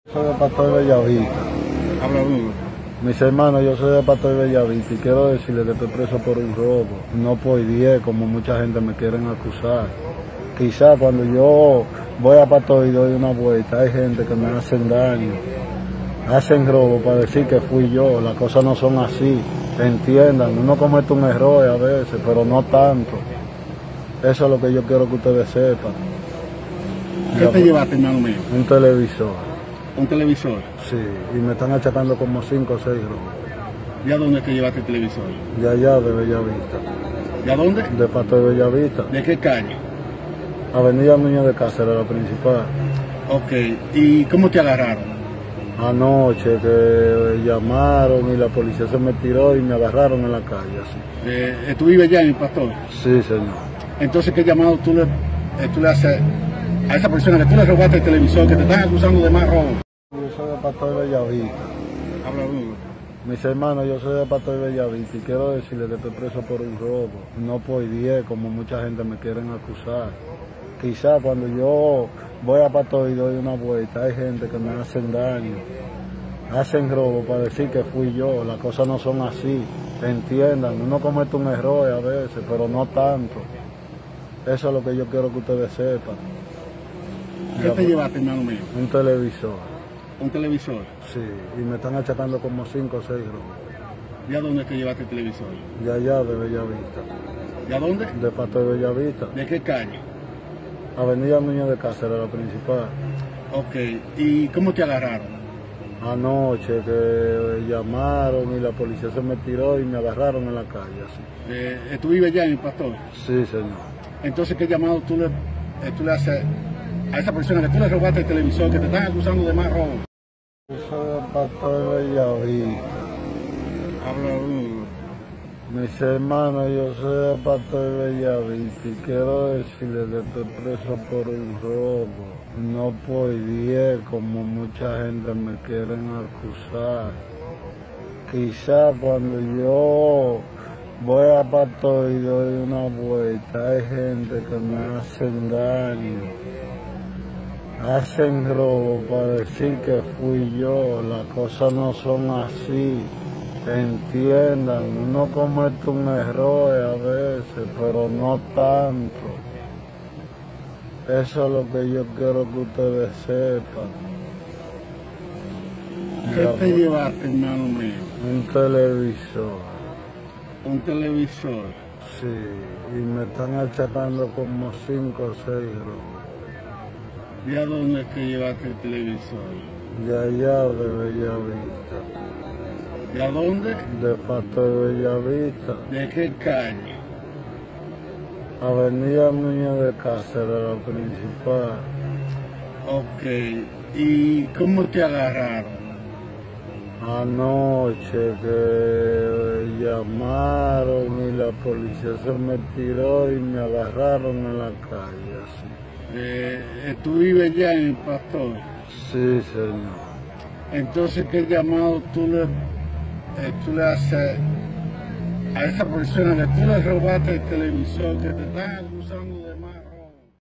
Soy de Pastor Bellavista. Habla duro. Mis hermanos, yo soy de Pastor Bellavista y quiero decirles que estoy preso por un robo, no por 10 como mucha gente me quieren acusar. Quizá cuando yo voy a Pastor y doy una vuelta, hay gente que me hacen daño, hacen robo para decir que fui yo. Las cosas no son así, entiendan, uno comete un error a veces, pero no tanto. Eso es lo que yo quiero que ustedes sepan. ¿Qué te llevaste, hermano mío? Un televisor. ¿Un televisor? Sí, y me están achacando como 5 o 6 robos. ¿Y a dónde es que llevaste el televisor? De allá de Bellavista. ¿Y a dónde? De Pastor Bellavista. ¿De qué calle? Avenida Núñez de Cáceres, la principal. Ok, ¿y cómo te agarraron? Anoche que llamaron y la policía se me tiró y me agarraron en la calle, así. ¿Tú vives ya en el Pastor? Sí, señor. Entonces, ¿qué llamado tú le haces a esa persona que tú le robaste el televisor, que te están acusando de más robo? Yo soy de Pastor Bellavista. Habla duro. Mis hermanos, yo soy de Pastor Bellavista y quiero decirles que estoy preso por un robo, no por 10 como mucha gente me quieren acusar. Quizá cuando yo voy a Pastor y doy una vuelta, hay gente que me hacen daño, hacen robo para decir que fui yo. Las cosas no son así, entiendan, uno comete un error a veces, pero no tanto. Eso es lo que yo quiero que ustedes sepan. ¿Qué te llevaste, hermano mío? Un televisor. ¿Un televisor? Sí, y me están achacando como 5 o 6 robos. ¿Y a dónde es que llevaste el televisor? De allá de Bellavista. ¿Y a dónde? De Pastor Bellavista. ¿De qué calle? Avenida Núñez de Cáceres, la principal. Ok, ¿y cómo te agarraron? Anoche que llamaron y la policía se me tiró y me agarraron en la calle, así. ¿Tú vives ya en el Pastor? Sí, señor. Entonces, ¿qué llamado tú le haces a esa persona que tú le robaste el televisor, que te están acusando de más robo? Yo soy de Pastor Bellavista. Habla duro. Mis hermanos, yo soy de Pastor Bellavista y quiero decirles que estoy preso por un robo, no por 10 como mucha gente me quieren acusar. Quizá cuando yo voy a Pastor y doy una vuelta, hay gente que me hacen daño, hacen robo para decir que fui yo. Las cosas no son así, entiendan, uno comete un error a veces, pero no tanto. Eso es lo que yo quiero que ustedes sepan. ¿Qué te llevaste, hermano mío? Un televisor. ¿Un televisor? Sí, y me están achacando como 5 o 6 robos. ¿Y a dónde es que llevaste el televisor? De allá de Bellavista. ¿Y a dónde? De Pastor Bellavista. ¿De qué calle? Avenida Núñez de Cáceres, la principal. Ok, ¿y cómo te agarraron? Anoche que llamaron y la policía se me tiró y me agarraron en la calle, así. ¿Tú vives ya en el Pastor? Sí, señor. Entonces, ¿qué llamado tú le haces a esa persona que tú le robaste el televisor, que te están acusando de más?